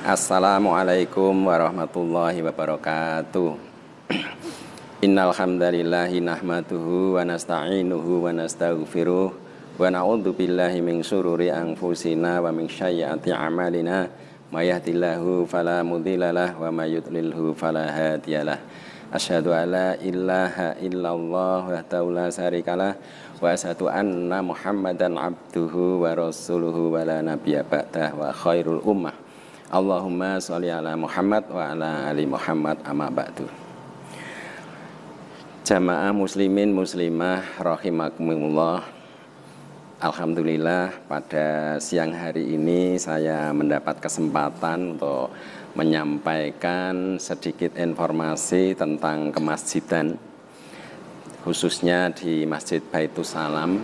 Assalamualaikum warahmatullahi wabarakatuh. Innal hamdalillahi nahmaduhu wa nasta'inuhu wa nastaghfiruh wa na'udzu billahi min syururi anfusina wa min sayyiati a'malina may yahdihillahu fala mudhillalah wa may yudlilhu fala hadiyalah. Asyhadu an la ilaha illallah wahdahu la syarikalah wa asyhadu anna Muhammadan abduhu wa rasuluhu wa la nabiyya ba'dah wa khairul ummah. Allahumma sholli ala Muhammad wa ala ali Muhammad amma ba'du. Jamaah muslimin muslimah rahimakumullah. Alhamdulillah pada siang hari ini saya mendapat kesempatan untuk menyampaikan sedikit informasi tentang kemasjidan, khususnya di Masjid Baitus Salam.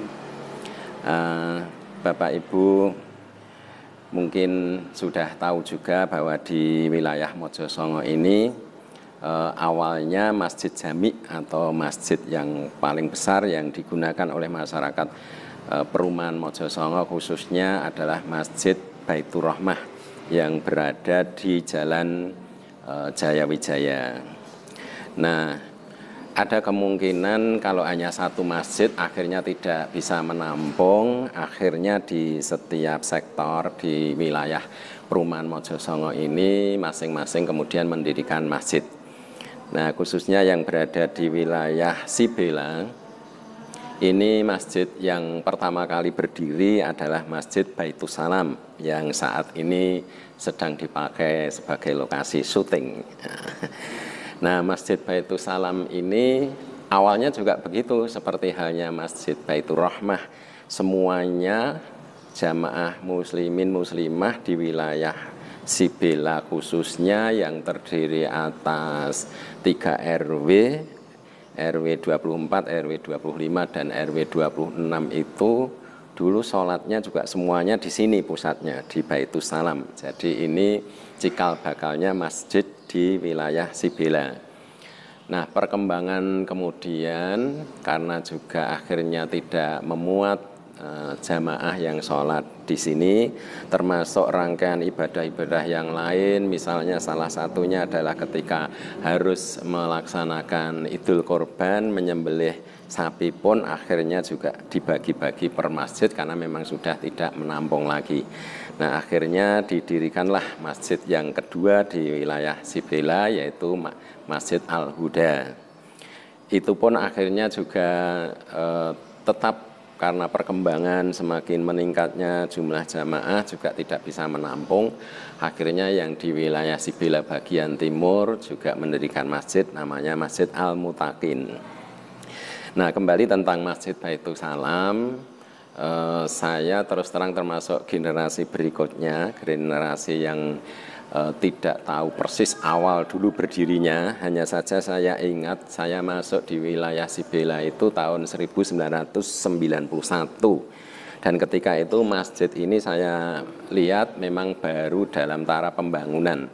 Bapak Ibu mungkin sudah tahu juga bahwa di wilayah Mojosongo ini awalnya masjid jami atau masjid yang paling besar yang digunakan oleh masyarakat perumahan Mojosongo khususnya adalah Masjid Baitur Rahmah yang berada di Jalan Jayawijaya. Nah, ada kemungkinan kalau hanya satu masjid akhirnya tidak bisa menampung, akhirnya di setiap sektor di wilayah perumahan Mojosongo ini masing-masing kemudian mendirikan masjid. Nah, khususnya yang berada di wilayah Sibela, ini masjid yang pertama kali berdiri adalah Masjid Baitus Salam yang saat ini sedang dipakai sebagai lokasi syuting. Nah, Masjid Baitus Salam ini awalnya juga begitu, seperti halnya Masjid Baitur Rahmah. Semuanya jamaah muslimin muslimah di wilayah Sibela khususnya yang terdiri atas 3 RW, RW 24, RW 25, dan RW 26 itu dulu sholatnya juga semuanya di sini pusatnya, di Baitus Salam. Jadi ini cikal bakalnya masjid di wilayah Sibela. Nah, perkembangan kemudian karena juga akhirnya tidak memuat jamaah yang sholat di sini, termasuk rangkaian ibadah-ibadah yang lain, misalnya salah satunya adalah ketika harus melaksanakan Idul Kurban, menyembelih sapi pun akhirnya juga dibagi-bagi per masjid karena memang sudah tidak menampung lagi. Nah, akhirnya didirikanlah masjid yang kedua di wilayah Sibela, yaitu Masjid Al-Huda. Itu pun akhirnya juga tetap karena perkembangan semakin meningkatnya jumlah jamaah juga tidak bisa menampung. Akhirnya yang di wilayah Sibela bagian timur juga mendirikan masjid namanya Masjid Al-Mutakin. Nah, kembali tentang Masjid Baitus Salam, saya terus terang termasuk generasi berikutnya, generasi yang tidak tahu persis awal dulu berdirinya. Hanya saja saya ingat saya masuk di wilayah Sibela itu tahun 1991, dan ketika itu masjid ini saya lihat memang baru dalam taraf pembangunan.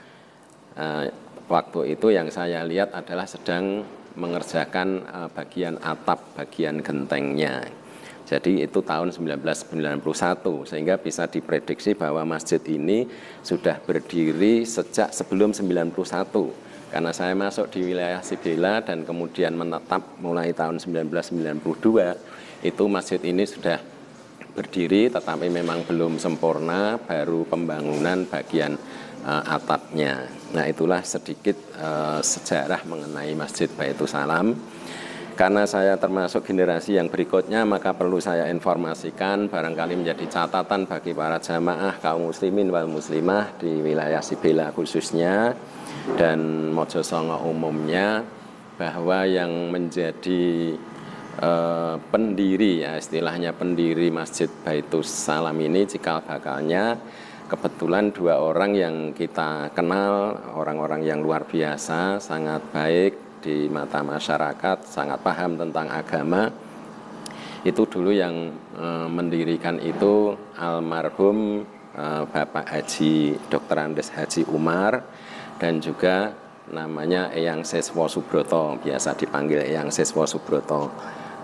Waktu itu yang saya lihat adalah sedang mengerjakan bagian atap, bagian gentengnya. Jadi itu tahun 1991, sehingga bisa diprediksi bahwa masjid ini sudah berdiri sejak sebelum 91. Karena saya masuk di wilayah Sibela dan kemudian menetap mulai tahun 1992, itu masjid ini sudah berdiri tetapi memang belum sempurna, baru pembangunan bagian atapnya. Nah, itulah sedikit sejarah mengenai Masjid Baitus Salam. Karena saya termasuk generasi yang berikutnya, maka perlu saya informasikan barangkali menjadi catatan bagi para jamaah kaum muslimin wal muslimah di wilayah Sibela khususnya dan Mojosongo umumnya, bahwa yang menjadi pendiri, ya istilahnya pendiri Masjid Baitus Salam ini cikal bakalnya kebetulan dua orang yang kita kenal, orang-orang yang luar biasa, sangat baik di mata masyarakat, sangat paham tentang agama. Itu dulu yang mendirikan itu almarhum Bapak Haji Dr. Andes Haji Umar, dan juga namanya Eyang Seswo Subroto, biasa dipanggil Eyang Seswo Subroto.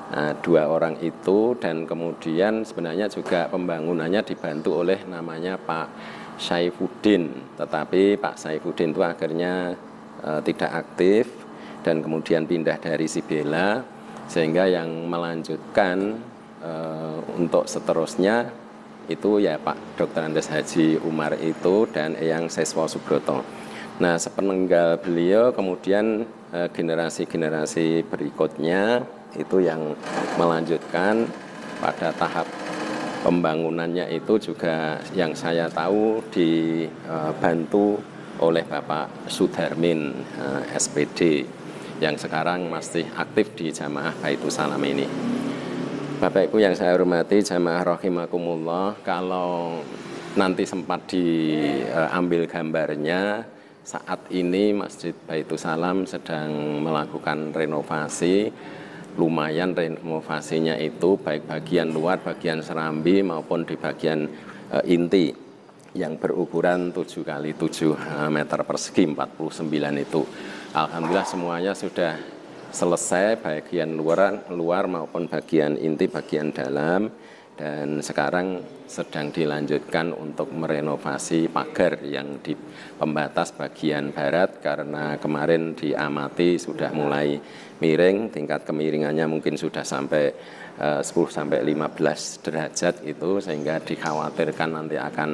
Nah, 2 orang itu, dan kemudian sebenarnya juga pembangunannya dibantu oleh namanya Pak Saifuddin, tetapi Pak Saifuddin itu akhirnya tidak aktif dan kemudian pindah dari Sibela, sehingga yang melanjutkan untuk seterusnya itu ya Pak Dr. Andes Haji Umar itu dan Eyang Seswo Subroto. Nah, sepeninggal beliau kemudian generasi-generasi berikutnya itu yang melanjutkan pada tahap pembangunannya itu juga yang saya tahu dibantu oleh Bapak Sudarmin SPD yang sekarang masih aktif di Jamaah Baitus Salam ini. Bapak Ibu yang saya hormati, jamaah rahimakumullah, kalau nanti sempat diambil gambarnya, saat ini Masjid Baitus Salam sedang melakukan renovasi. Lumayan renovasinya itu baik bagian luar, bagian serambi maupun di bagian inti yang berukuran 7 kali 7 meter persegi 49 itu. Alhamdulillah semuanya sudah selesai, bagian luar maupun bagian inti, bagian dalam, dan sekarang sedang dilanjutkan untuk merenovasi pagar yang di pembatas bagian barat, karena kemarin diamati sudah mulai miring, tingkat kemiringannya mungkin sudah sampai 10-15 derajat itu, sehingga dikhawatirkan nanti akan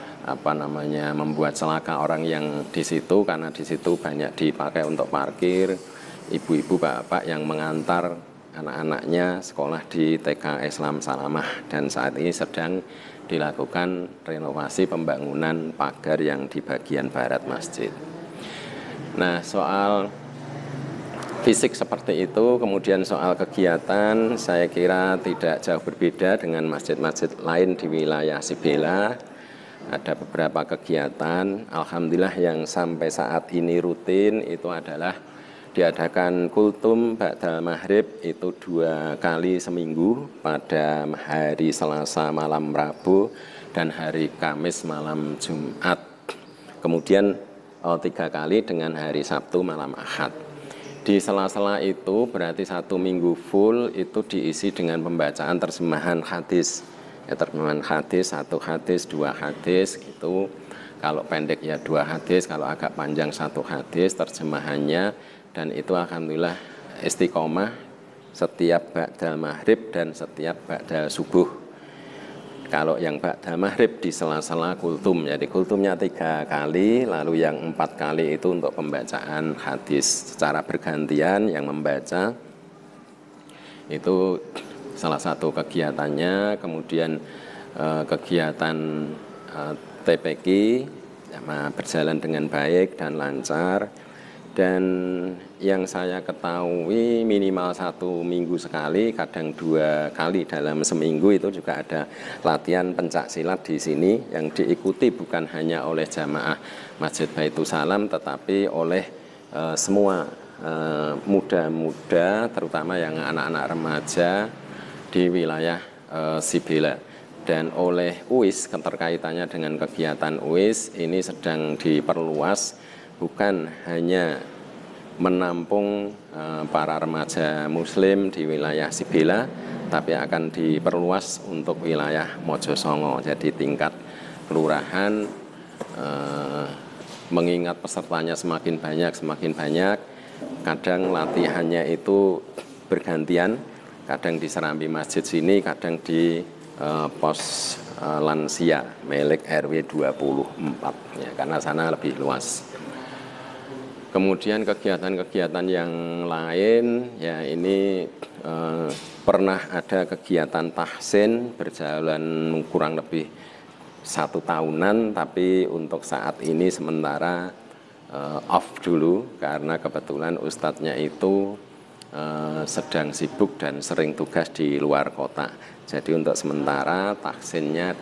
membuat celaka orang yang di situ, karena di situ banyak dipakai untuk parkir, ibu-ibu bapak yang mengantar anak-anaknya sekolah di TK Islam Salamah, dan saat ini sedang dilakukan renovasi pembangunan pagar yang di bagian barat masjid. Nah, soal fisik seperti itu, kemudian soal kegiatan, saya kira tidak jauh berbeda dengan masjid-masjid lain di wilayah Sibela. Ada beberapa kegiatan, alhamdulillah yang sampai saat ini rutin itu adalah diadakan kultum ba'dal maghrib itu 2 kali seminggu, pada hari Selasa malam Rabu dan hari Kamis malam Jumat. Kemudian 3 kali dengan hari Sabtu malam Ahad. Di sela-sela itu berarti 1 minggu full itu diisi dengan pembacaan terjemahan hadis. Ya, terjemahan hadis, 1 hadis, 2 hadis gitu. Kalau pendek ya 2 hadis, kalau agak panjang 1 hadis terjemahannya. Dan itu alhamdulillah istiqomah setiap ba'dal maghrib dan setiap ba'dal subuh. Kalau yang ba'dal maghrib di sela-sela kultum, jadi kultumnya 3 kali, lalu yang 4 kali itu untuk pembacaan hadis secara bergantian yang membaca. Itu salah satu kegiatannya. Kemudian kegiatan TPQ berjalan dengan baik dan lancar. Dan yang saya ketahui minimal 1 minggu sekali, kadang 2 kali dalam seminggu itu juga ada latihan pencak silat di sini yang diikuti bukan hanya oleh jamaah Masjid Baitus Salam, tetapi oleh semua muda-muda, terutama yang anak-anak remaja di wilayah Sibela. Dan oleh UIS, keterkaitannya dengan kegiatan UIS ini sedang diperluas, bukan hanya menampung para remaja muslim di wilayah Sibela, tapi akan diperluas untuk wilayah Mojosongo. Jadi tingkat kelurahan, mengingat pesertanya semakin banyak, kadang latihannya itu bergantian, kadang di serambi masjid sini, kadang di pos lansia milik RW 24 ya, karena sana lebih luas. Kemudian kegiatan-kegiatan yang lain ya, ini pernah ada kegiatan tahsin berjalan kurang lebih 1 tahunan, tapi untuk saat ini sementara off dulu karena kebetulan ustadznya itu sedang sibuk dan sering tugas di luar kota. Jadi untuk sementara tahsinnya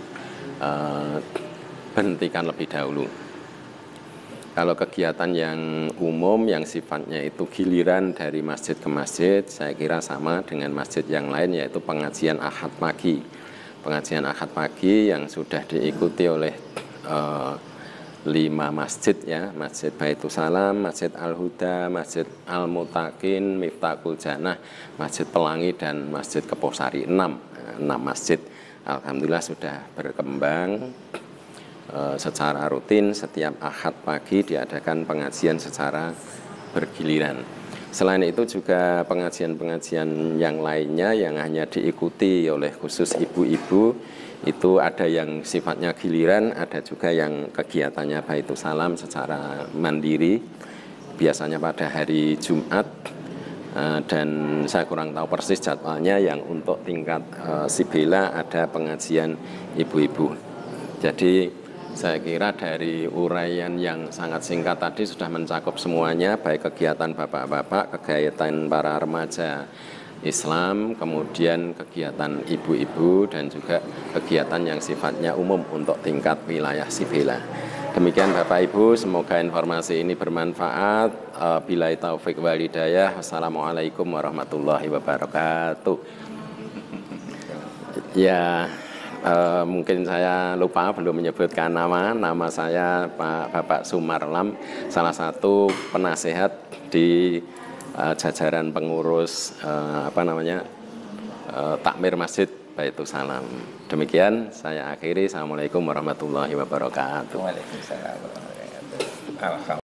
dihentikan lebih dahulu. Kalau kegiatan yang umum yang sifatnya itu giliran dari masjid ke masjid, saya kira sama dengan masjid yang lain, yaitu pengajian Ahad pagi. Pengajian Ahad pagi yang sudah diikuti oleh 5 masjid ya, Masjid Baitus Salam, Masjid Al-Huda, Masjid Al-Mutakin, Miftahul Jannah, Masjid Pelangi, dan Masjid Keposari. 6 masjid alhamdulillah sudah berkembang secara rutin. Setiap Ahad pagi diadakan pengajian secara bergiliran. Selain itu juga pengajian-pengajian yang lainnya yang hanya diikuti oleh khusus ibu-ibu, itu ada yang sifatnya giliran, ada juga yang kegiatannya Baitus Salam secara mandiri, biasanya pada hari Jumat, dan saya kurang tahu persis jadwalnya. Yang untuk tingkat Sibela ada pengajian ibu-ibu. Jadi saya kira dari uraian yang sangat singkat tadi sudah mencakup semuanya, baik kegiatan bapak-bapak, kegiatan para remaja Islam, kemudian kegiatan ibu-ibu, dan juga kegiatan yang sifatnya umum untuk tingkat wilayah Sibela. Demikian Bapak Ibu, semoga informasi ini bermanfaat. Billahi taufik wal hidayah. Wassalamualaikum warahmatullahi wabarakatuh. Ya, mungkin saya lupa belum menyebutkan nama saya Bapak Sumarlam, salah satu penasehat di jajaran pengurus takmir Masjid Baitus Salam. Demikian saya akhiri. Assalamualaikum warahmatullahi wabarakatuh. Waalaikumsalam warahmatullahi wabarakatuh.